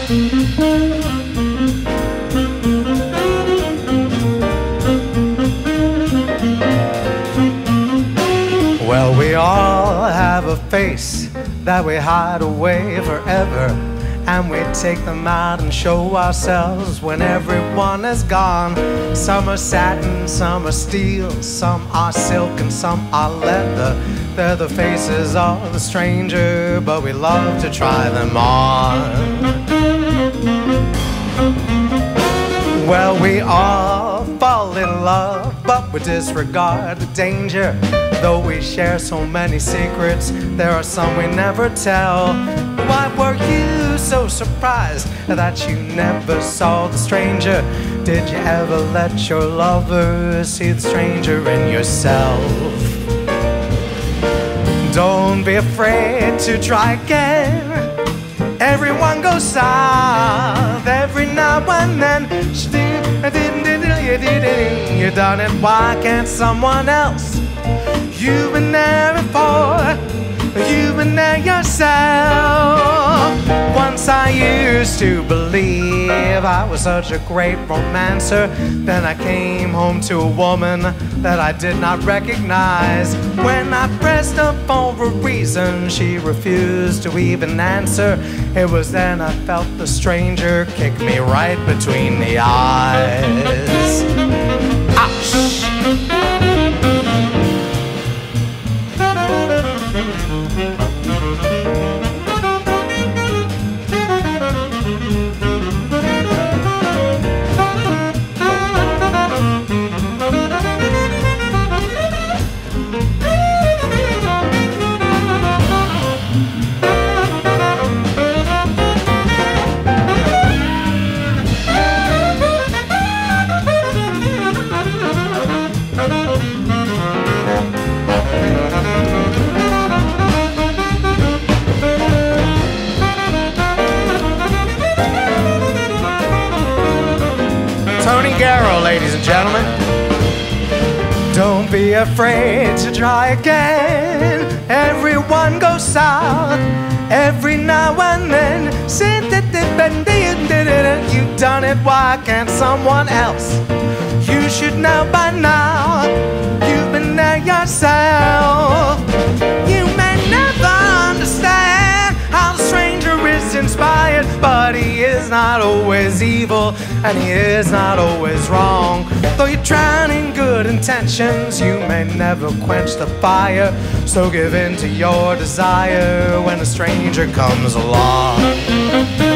Well, we all have a face that we hide away forever, and we take them out and show ourselves when everyone is gone. Some are satin, some are steel, some are silk, and some are leather. They're the faces of the stranger, but we love to try them on. Well, we all fall in love, but we disregard the danger. Though we share so many secrets, there are some we never tell. Why were you so surprised that you never saw the stranger? Did you ever let your lover see the stranger in yourself? Don't be afraid to try again. Everyone goes south every now and then. You done it, why can't someone else? You've been there before, you've been there yourself. Once I used to believe I was such a great romancer. Then I came home to a woman that I did not recognize. When I pressed her for a reason, she refused to even answer. It was then I felt the stranger kick me right between the eyes. Ouch! Tony Garrow, ladies and gentlemen. Don't be afraid to try again. Everyone goes south every now and then. You've done it, why can't someone else? You should know by now, you've been there yourself. You may never understand how the stranger is inspired, but he is not always evil, and he is not always wrong. Though you're trying in good intentions, you may never quench the fire. So give in to your desire when a stranger comes along.